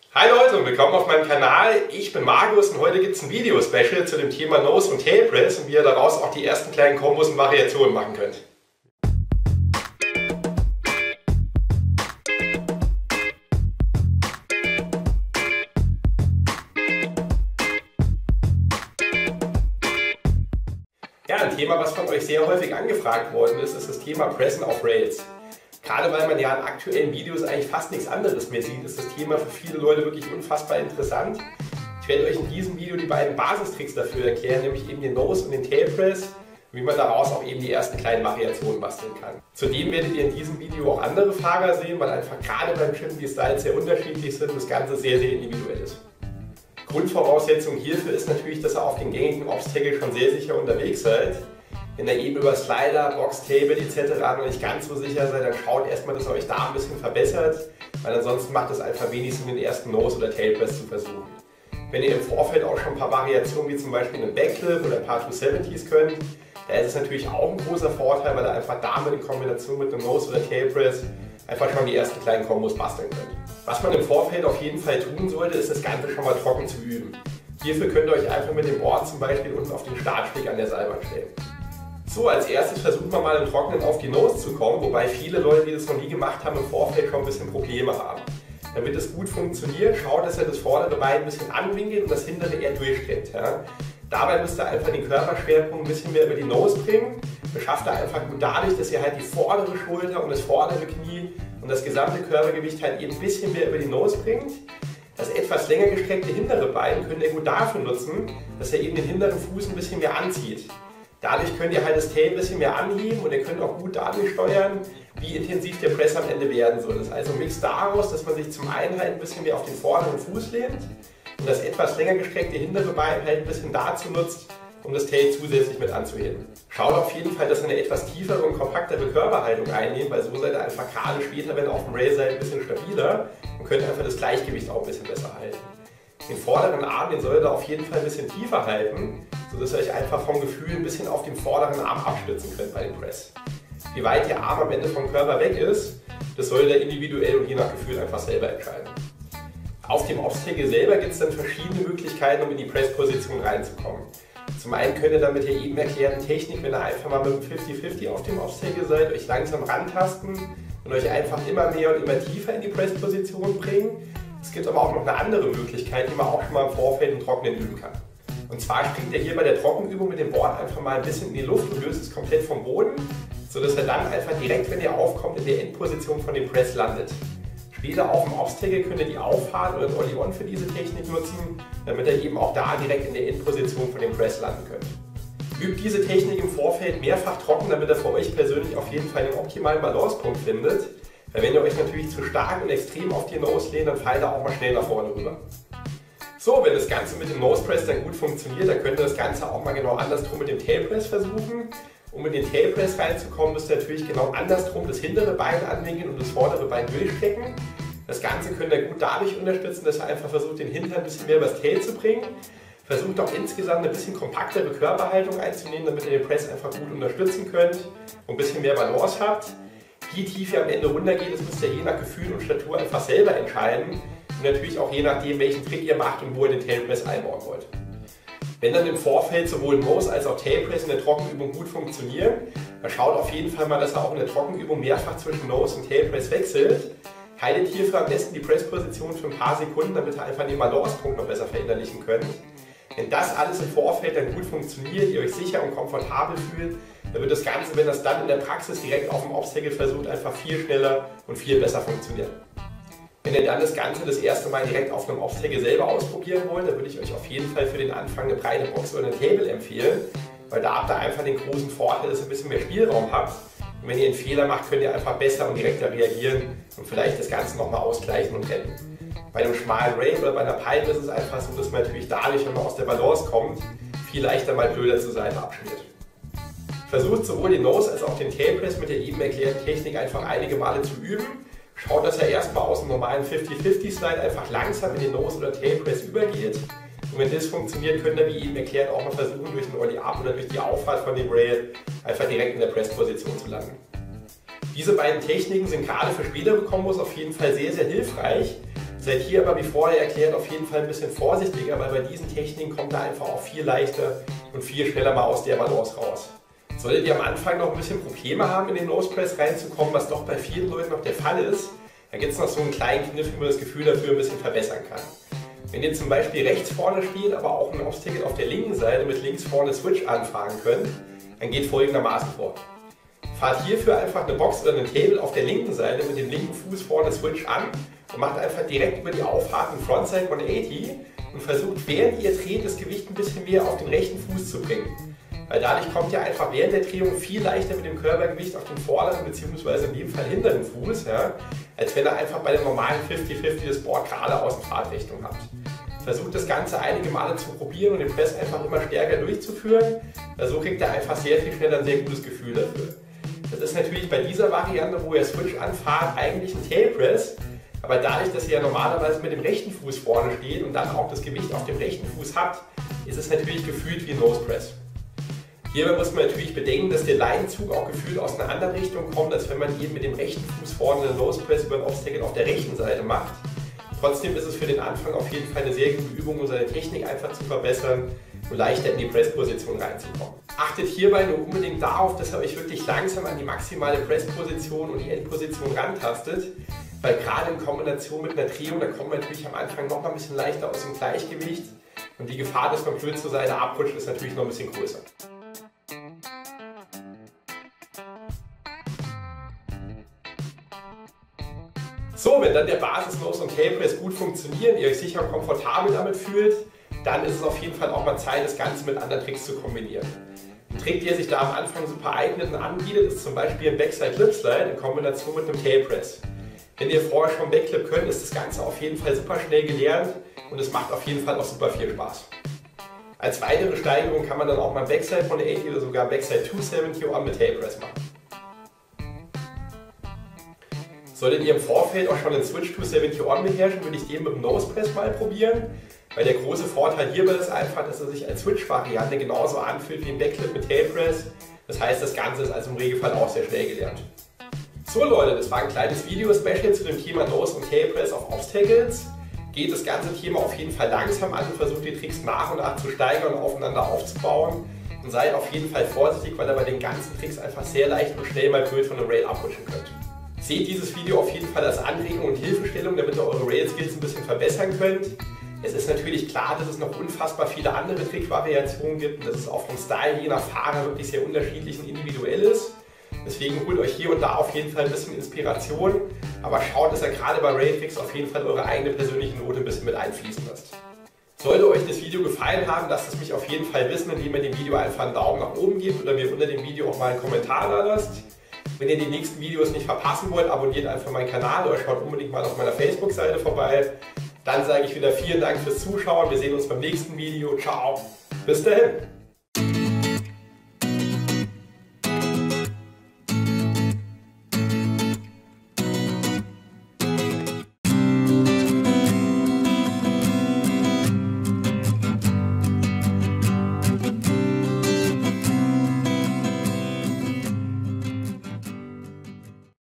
Hi Leute und willkommen auf meinem Kanal. Ich bin Markus und heute gibt es ein Video-Special zu dem Thema Nose und Tail Press und wie ihr daraus auch die ersten kleinen Kombos und Variationen machen könnt. Ja, ein Thema, was von euch sehr häufig angefragt worden ist, ist das Thema Pressen auf Rails. Gerade weil man ja in aktuellen Videos eigentlich fast nichts anderes mehr sieht, ist das Thema für viele Leute wirklich unfassbar interessant. Ich werde euch in diesem Video die beiden Basistricks dafür erklären, nämlich eben den Nose und den Tail Press, wie man daraus auch eben die ersten kleinen Variationen basteln kann. Zudem werdet ihr in diesem Video auch andere Fahrer sehen, weil einfach gerade beim Chippen die Styles sehr unterschiedlich sind und das Ganze sehr, sehr individuell ist. Grundvoraussetzung hierfür ist natürlich, dass ihr auf den gängigen Obstacle schon sehr sicher unterwegs seid. Wenn ihr eben über Slider, Box, Table etc. noch nicht ganz so sicher seid, dann schaut erstmal, dass ihr euch da ein bisschen verbessert, weil ansonsten macht es einfach wenig Sinn, den ersten Nose oder Tail Press zu versuchen. Wenn ihr im Vorfeld auch schon ein paar Variationen wie zum Beispiel einen Backflip oder ein paar 270s könnt, da ist es natürlich auch ein großer Vorteil, weil ihr einfach damit in Kombination mit einem Nose oder Tail Press einfach schon die ersten kleinen Kombos basteln könnt. Was man im Vorfeld auf jeden Fall tun sollte, ist das Ganze schon mal trocken zu üben. Hierfür könnt ihr euch einfach mit dem Board zum Beispiel unten auf den Startsteg an der Seilbahn stellen. So, als erstes versuchen wir mal im Trockenen auf die Nose zu kommen, wobei viele Leute, die das noch nie gemacht haben, im Vorfeld schon ein bisschen Probleme haben. Damit es gut funktioniert, schaut, dass ihr das vordere Bein ein bisschen anwinkelt und das hintere eher durchstreckt. Ja. Dabei müsst ihr einfach den Körperschwerpunkt ein bisschen mehr über die Nose bringen. Das schafft ihr einfach gut dadurch, dass ihr halt die vordere Schulter und das vordere Knie und das gesamte Körpergewicht halt eben ein bisschen mehr über die Nose bringt. Das etwas länger gestreckte hintere Bein könnt ihr gut dafür nutzen, dass ihr eben den hinteren Fuß ein bisschen mehr anzieht. Dadurch könnt ihr halt das Tail ein bisschen mehr anheben und ihr könnt auch gut dadurch steuern, wie intensiv der Press am Ende werden soll. Das ist also ein Mix daraus, dass man sich zum einen halt ein bisschen mehr auf den vorderen Fuß lehnt und das etwas länger gestreckte hintere Bein halt ein bisschen dazu nutzt, um das Tail zusätzlich mit anzuheben. Schaut auf jeden Fall, dass ihr eine etwas tiefere und kompaktere Körperhaltung einnehmt, weil so seid ihr einfach gerade später, wenn ihr auf dem Rail seid, ein bisschen stabiler und könnt einfach das Gleichgewicht auch ein bisschen besser halten. Den vorderen Arm, den solltet ihr auf jeden Fall ein bisschen tiefer halten, sodass ihr euch einfach vom Gefühl ein bisschen auf den vorderen Arm abstützen könnt bei dem Press. Wie weit der Arm am Ende vom Körper weg ist, das solltet ihr individuell und je nach Gefühl einfach selber entscheiden. Auf dem Obstacle selber gibt es dann verschiedene Möglichkeiten, um in die Press-Position reinzukommen. Zum einen könnt ihr dann mit der eben erklärten Technik, wenn ihr einfach mal mit dem 50-50 auf dem Obstacle seid, euch langsam rantasten und euch einfach immer mehr und immer tiefer in die Press-Position bringen. Es gibt aber auch noch eine andere Möglichkeit, die man auch schon mal im Vorfeld im Trockenen üben kann. Und zwar springt ihr hier bei der Trockenübung mit dem Board einfach mal ein bisschen in die Luft und löst es komplett vom Boden, sodass er dann einfach direkt, wenn ihr aufkommt, in der Endposition von dem Press landet. Später auf dem Obstacle könnt ihr die Auffahrt oder den Ollie-On für diese Technik nutzen, damit ihr eben auch da direkt in der Endposition von dem Press landen könnt. Übt diese Technik im Vorfeld mehrfach trocken, damit ihr für euch persönlich auf jeden Fall den optimalen Balancepunkt findet. Weil wenn ihr euch natürlich zu stark und extrem auf die Nose lehnt, dann fallt ihr auch mal schnell nach vorne rüber. So, wenn das Ganze mit dem Nose Press dann gut funktioniert, dann könnt ihr das Ganze auch mal genau andersrum mit dem Tail Press versuchen. Um in den Tail Press reinzukommen, müsst ihr natürlich genau andersrum das hintere Bein anwinkeln und das vordere Bein durchstrecken. Das Ganze könnt ihr gut dadurch unterstützen, dass ihr einfach versucht, den Hintern ein bisschen mehr übers Tail zu bringen. Versucht auch insgesamt ein bisschen kompaktere Körperhaltung einzunehmen, damit ihr den Press einfach gut unterstützen könnt und ein bisschen mehr Balance habt. Wie tief ihr am Ende runtergeht, das müsst ihr je nach Gefühl und Statur einfach selber entscheiden und natürlich auch je nachdem, welchen Trick ihr macht und wo ihr den Tail Press einbauen wollt. Wenn dann im Vorfeld sowohl Nose als auch Tail Press in der Trockenübung gut funktionieren, dann schaut auf jeden Fall mal, dass ihr auch in der Trockenübung mehrfach zwischen Nose und Tail Press wechselt. Haltet hierfür am besten die Pressposition für ein paar Sekunden, damit ihr einfach den Balancepunkt noch besser verinnerlichen könnt. Wenn das alles im Vorfeld dann gut funktioniert, ihr euch sicher und komfortabel fühlt, dann wird das Ganze, wenn das dann in der Praxis direkt auf dem Obstacle versucht, einfach viel schneller und viel besser funktionieren. Wenn ihr dann das Ganze das erste Mal direkt auf einem Obstacle selber ausprobieren wollt, dann würde ich euch auf jeden Fall für den Anfang eine breite Box oder ein Table empfehlen, weil da habt ihr einfach den großen Vorteil, dass ihr ein bisschen mehr Spielraum habt. Und wenn ihr einen Fehler macht, könnt ihr einfach besser und direkter reagieren und vielleicht das Ganze nochmal ausgleichen und retten. Bei einem schmalen Rail oder bei einer Pipe ist es einfach so, dass man natürlich dadurch, wenn man aus der Balance kommt, viel leichter mal blöder zur Seite abschmiert. Versucht sowohl den Nose als auch den Tail Press mit der eben erklärten Technik einfach einige Male zu üben. Schaut, dass er erstmal aus dem normalen 50-50 Slide einfach langsam in den Nose oder Tail Press übergeht. Und wenn das funktioniert, könnt ihr, wie eben erklärt, auch mal versuchen, durch den Ollie Up oder durch die Auffahrt von dem Rail einfach direkt in der Pressposition zu landen. Diese beiden Techniken sind gerade für spätere Kombos auf jeden Fall sehr, sehr hilfreich. Seid hier aber, wie vorher erklärt, auf jeden Fall ein bisschen vorsichtiger, weil bei diesen Techniken kommt da einfach auch viel leichter und viel schneller mal aus der Balance raus. Solltet ihr am Anfang noch ein bisschen Probleme haben, in den Nose Press reinzukommen, was doch bei vielen Leuten noch der Fall ist, dann gibt es noch so einen kleinen Kniff, wie man das Gefühl dafür ein bisschen verbessern kann. Wenn ihr zum Beispiel rechts vorne steht, aber auch ein Obstacle auf der linken Seite mit links vorne Switch anfahren könnt, dann geht folgendermaßen vor. Fahrt hierfür einfach eine Box oder einen Table auf der linken Seite mit dem linken Fuß vorne Switch an und macht einfach direkt über die Auffahrten Frontside 180 und versucht, während ihr dreht, das Gewicht ein bisschen mehr auf den rechten Fuß zu bringen. Weil dadurch kommt ihr einfach während der Drehung viel leichter mit dem Körpergewicht auf den vorderen bzw. in dem Fall hinteren Fuß, ja, als wenn ihr einfach bei dem normalen 50-50 das Board gerade aus der Fahrtrichtung habt. Versucht das Ganze einige Male zu probieren und den Press einfach immer stärker durchzuführen, weil so kriegt ihr einfach sehr viel schneller ein sehr gutes Gefühl dafür. Das ist natürlich bei dieser Variante, wo ihr Switch anfahrt, eigentlich ein Tail Press, aber dadurch, dass ihr ja normalerweise mit dem rechten Fuß vorne steht und dann auch das Gewicht auf dem rechten Fuß habt, ist es natürlich gefühlt wie ein Nose Press. Hierbei muss man natürlich bedenken, dass der Leinenzug auch gefühlt aus einer anderen Richtung kommt, als wenn man eben mit dem rechten Fuß vorne den Nose Press über den Obstacle auf der rechten Seite macht. Trotzdem ist es für den Anfang auf jeden Fall eine sehr gute Übung, um seine Technik einfach zu verbessern und leichter in die Pressposition reinzukommen. Achtet hierbei nur unbedingt darauf, dass ihr euch wirklich langsam an die maximale Pressposition und die Endposition rantastet, weil gerade in Kombination mit einer Drehung, da kommt man natürlich am Anfang noch mal ein bisschen leichter aus dem Gleichgewicht und die Gefahr, dass man blöd zur Seite abrutscht, ist natürlich noch ein bisschen größer. So, wenn dann der Basis-Nose und Tail Press gut funktionieren, ihr euch sicher und komfortabel damit fühlt, dann ist es auf jeden Fall auch mal Zeit, das Ganze mit anderen Tricks zu kombinieren. Ein Trick, der sich da am Anfang super eignet und anbietet, ist zum Beispiel ein Backside Lip Slide in Kombination mit einem Tail Press. Wenn ihr vorher schon Backflip könnt, ist das Ganze auf jeden Fall super schnell gelernt und es macht auf jeden Fall auch super viel Spaß. Als weitere Steigerung kann man dann auch mal Backside 180 oder sogar Backside 270 on mit Tail Press machen. Solltet ihr im Vorfeld auch schon den Switch 270 on beherrschen, würde ich den mit dem Nose Press mal probieren, weil der große Vorteil hierbei ist einfach, dass er sich als Switch-Variante genauso anfühlt wie ein Backflip mit Tail Press. Das heißt, das Ganze ist also im Regelfall auch sehr schnell gelernt. So Leute, das war ein kleines Video-Special zu dem Thema Nose und Tail Press auf Obstacles. Geht das ganze Thema auf jeden Fall langsam an und versucht die Tricks nach und nach zu steigern und aufeinander aufzubauen. Und seid auf jeden Fall vorsichtig, weil ihr bei den ganzen Tricks einfach sehr leicht und schnell mal blöd von einem Rail abrutschen könnt. Seht dieses Video auf jeden Fall als Anregung und Hilfestellung, damit ihr eure Rail-Skills ein bisschen verbessern könnt. Es ist natürlich klar, dass es noch unfassbar viele andere Trickvariationen gibt und dass es auch vom Style je nach Fahrer wirklich sehr unterschiedlich und individuell ist. Deswegen holt euch hier und da auf jeden Fall ein bisschen Inspiration, aber schaut, dass ihr gerade bei Rail-Tricks auf jeden Fall eure eigene persönliche Note ein bisschen mit einfließen lasst. Sollte euch das Video gefallen haben, lasst es mich auf jeden Fall wissen, indem ihr dem Video einfach einen Daumen nach oben gebt oder mir unter dem Video auch mal einen Kommentar da lasst. Wenn ihr die nächsten Videos nicht verpassen wollt, abonniert einfach meinen Kanal oder schaut unbedingt mal auf meiner Facebook-Seite vorbei. Dann sage ich wieder vielen Dank fürs Zuschauen. Wir sehen uns beim nächsten Video. Ciao. Bis dahin.